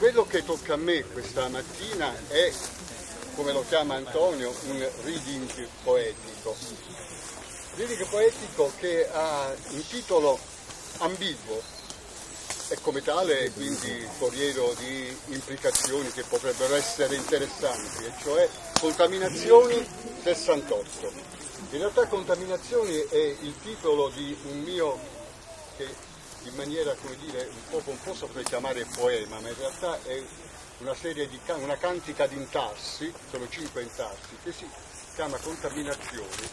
quello che tocca a me questa mattina è, come lo chiama Antonio, un reading poetico. Reading poetico che ha un titolo ambiguo e come tale quindi foriero di implicazioni che potrebbero essere interessanti, e cioè Contaminazioni 68. In realtà Contaminazioni è il titolo di un mio, che in maniera, come dire, un po' pomposa potrei chiamare poema, ma in realtà è una serie di una cantica di intarsi, sono 5 intarsi, che si chiama Contaminazioni,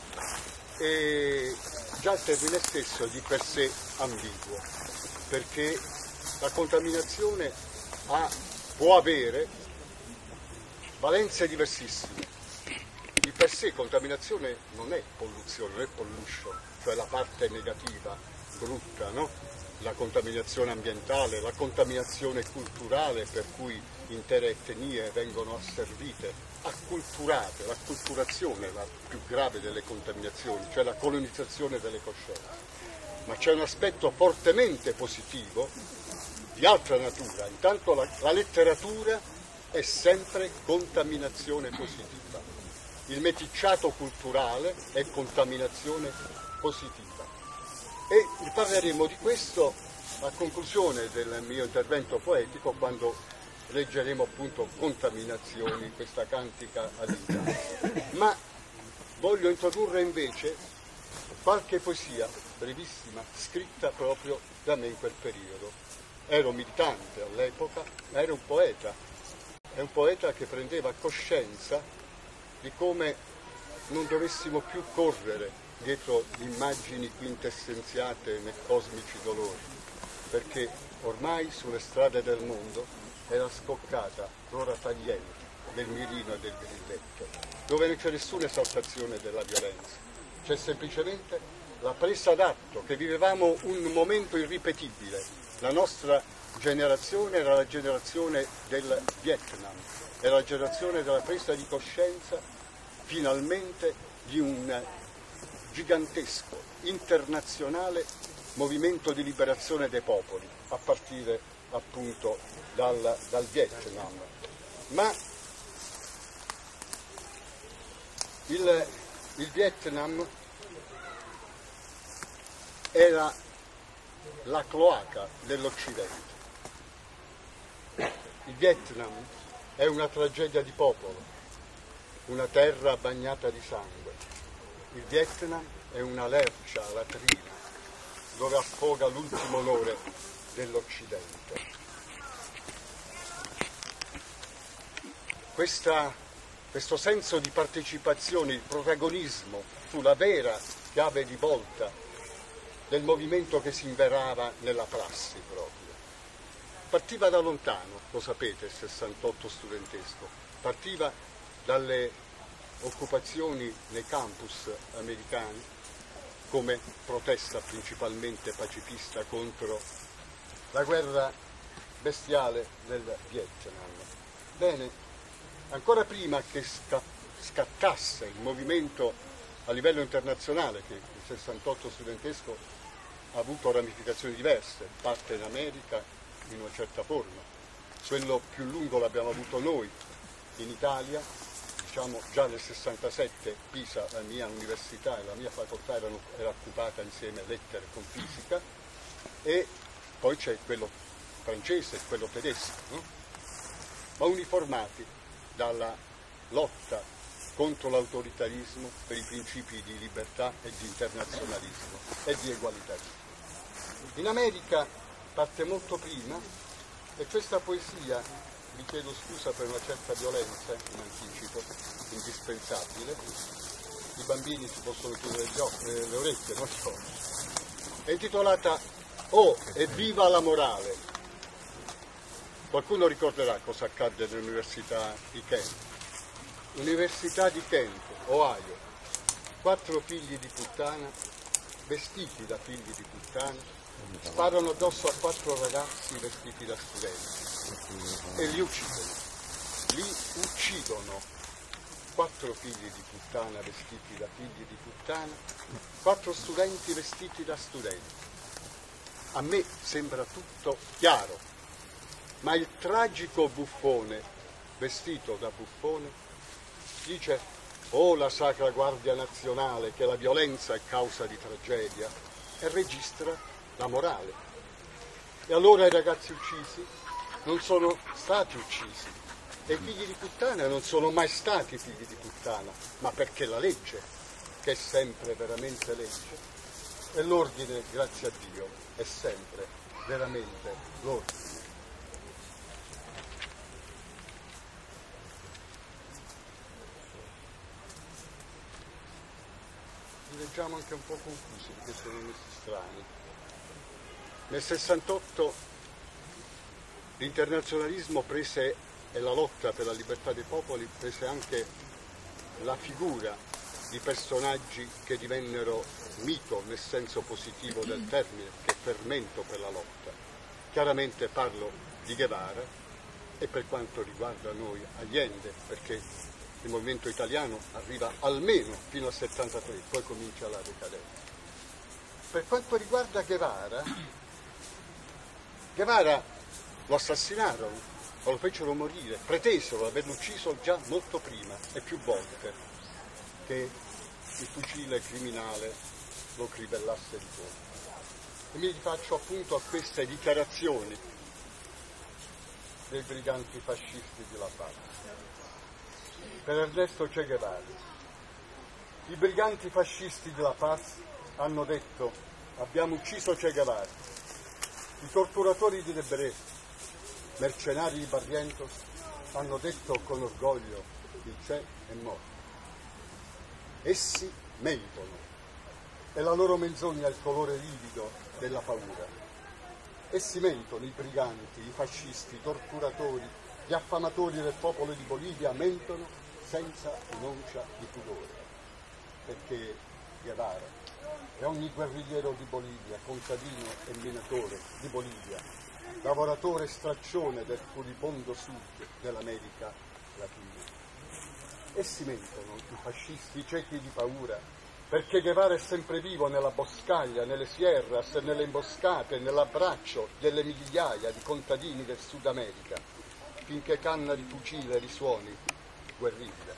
e già il termine stesso è di per sé ambiguo, perché la contaminazione può avere valenze diversissime. Di per sé contaminazione non è polluzione, non è pollution, cioè la parte negativa, brutta, no? La contaminazione ambientale, la contaminazione culturale, per cui intere etnie vengono asservite, acculturate. L'acculturazione è la più grave delle contaminazioni, cioè la colonizzazione delle coscienze. Ma c'è un aspetto fortemente positivo di altra natura. Intanto la letteratura è sempre contaminazione positiva. Il meticciato culturale è contaminazione positiva. E parleremo di questo a conclusione del mio intervento poetico, quando leggeremo appunto Contaminazioni, questa cantica ad intarsi. Ma voglio introdurre invece qualche poesia brevissima scritta proprio da me in quel periodo. Ero militante all'epoca, ma ero un poeta. È un poeta che prendeva coscienza di come non dovessimo più correre dietro immagini quintessenziate nei cosmici dolori, perché ormai sulle strade del mondo era scoccata l'ora tagliente del mirino e del grilletto, dove non c'è nessuna esaltazione della violenza, c'è semplicemente la presa d'atto che vivevamo un momento irripetibile. La nostra generazione era la generazione del Vietnam, era la generazione della presa di coscienza finalmente di un gigantesco, internazionale movimento di liberazione dei popoli, a partire appunto dal Vietnam. Ma il Vietnam era la cloaca dell'Occidente. Il Vietnam è una tragedia di popolo, una terra bagnata di sangue. Il Vietnam è una lercia latrina dove affoga l'ultimo onore dell'Occidente. Questo senso di partecipazione, il protagonismo fu la vera chiave di volta del movimento che si inverava nella prassi proprio. Partiva da lontano, lo sapete, il 68 studentesco, partiva dalle occupazioni nei campus americani come protesta principalmente pacifista contro la guerra bestiale del Vietnam. Bene, ancora prima che scattasse il movimento a livello internazionale, che il 68 studentesco ha avuto ramificazioni diverse, parte in America in una certa forma, quello più lungo l'abbiamo avuto noi in Italia. Diciamo, già nel 67 Pisa, la mia università e la mia facoltà era occupata insieme lettere con fisica, e poi c'è quello francese e quello tedesco, no? Ma uniformati dalla lotta contro l'autoritarismo per i principi di libertà e di internazionalismo e di egualitarismo. In America parte molto prima, e questa poesia, vi chiedo scusa per una certa violenza in anticipo, indispensabile, i bambini si possono chiudere le orecchie, non so, è intitolata Oh, evviva la morale. Qualcuno ricorderà cosa accadde nell'Università di Kent. Università di Kent, Ohio, 4 figli di puttana, vestiti da figli di puttana, sparano addosso a 4 ragazzi vestiti da studenti e li uccidono 4 figli di puttana vestiti da figli di puttana, 4 studenti vestiti da studenti. A me sembra tutto chiaro, ma il tragico buffone, vestito da buffone, dice: «Oh, la Sacra Guardia Nazionale, che la violenza è causa di tragedia», e registra la morale. E allora i ragazzi uccisi non sono stati uccisi, e i figli di puttana non sono mai stati figli di puttana, ma perché la legge, che è sempre veramente legge, e l'ordine, grazie a Dio, è sempre veramente l'ordine. Li leggiamo anche un po' confusi, perché sono messi strani. Nel 68 l'internazionalismo prese, e la lotta per la libertà dei popoli prese anche la figura di personaggi che divennero mito nel senso positivo del termine, che fermento per la lotta. Chiaramente parlo di Guevara e, per quanto riguarda noi, Allende, perché il movimento italiano arriva almeno fino al 73, poi comincia la decadenza. Per quanto riguarda Guevara lo assassinarono, o lo fecero morire, pretesero di averlo ucciso già molto prima e più volte che il fucile criminale lo cribellasse di fuoco. E mi rifaccio appunto a queste dichiarazioni dei briganti fascisti di La Paz. Per Ernesto Che Guevara, i briganti fascisti di La Paz hanno detto: abbiamo ucciso Che Guevara. I torturatori di Debré, mercenari di Barrientos, hanno detto con orgoglio: il Che è morto. Essi mentono e la loro menzogna ha il colore livido della paura. Essi mentono, i briganti, i fascisti, i torturatori, gli affamatori del popolo di Bolivia mentono senza un'oncia di pudore, perché Guevara e ogni guerrigliero di Bolivia, contadino e minatore di Bolivia, lavoratore straccione del furibondo sud dell'America Latina. Essi mentono, i fascisti, i ciechi di paura, perché Guevara è sempre vivo nella boscaglia, nelle sierras, nelle imboscate, nell'abbraccio delle migliaia di contadini del Sud America, finché canna di fucile risuoni guerriglia.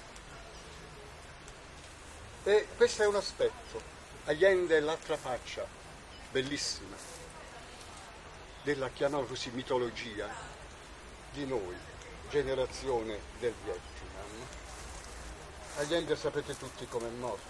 E questo è un aspetto. Allende è l'altra faccia, bellissima, della, chiamiamola così, mitologia di noi, generazione del Vietnam. Allende sapete tutti com'è morto.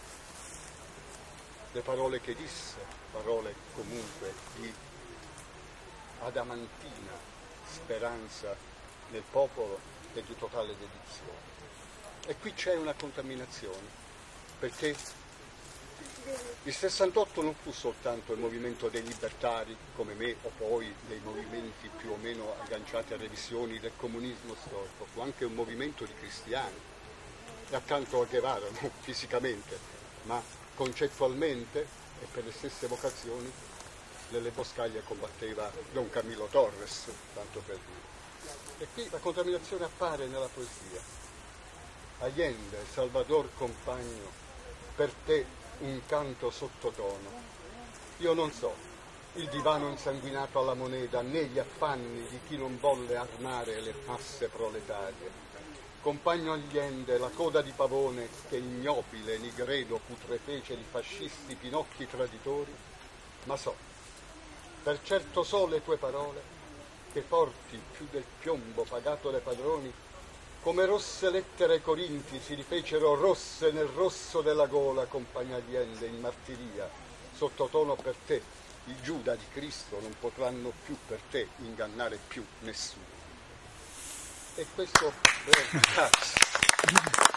Le parole che disse, parole comunque di adamantina speranza nel popolo e di totale dedizione. E qui c'è una contaminazione, perché il 68 non fu soltanto il movimento dei libertari come me, o poi dei movimenti più o meno agganciati a revisioni del comunismo storico, fu anche un movimento di cristiani, e accanto a Guevara, non fisicamente, ma concettualmente e per le stesse vocazioni, nelle boscaglie combatteva Don Camilo Torres, tanto per dire. E qui la contaminazione appare nella poesia. Allende, Salvador compagno, per te un canto sottotono. Io non so il divano insanguinato alla moneta, né gli affanni di chi non volle armare le masse proletarie. Compagno Allende, la coda di pavone che ignobile nigredo putrefece di fascisti pinocchi traditori, ma so, per certo so le tue parole, che forti più del piombo pagato dai padroni, come rosse lettere ai Corinti si rifecero rosse nel rosso della gola, compagno Allende, in martiria, sottotono per te, il Giuda di Cristo, non potranno più per te ingannare più nessuno. E questo grazie.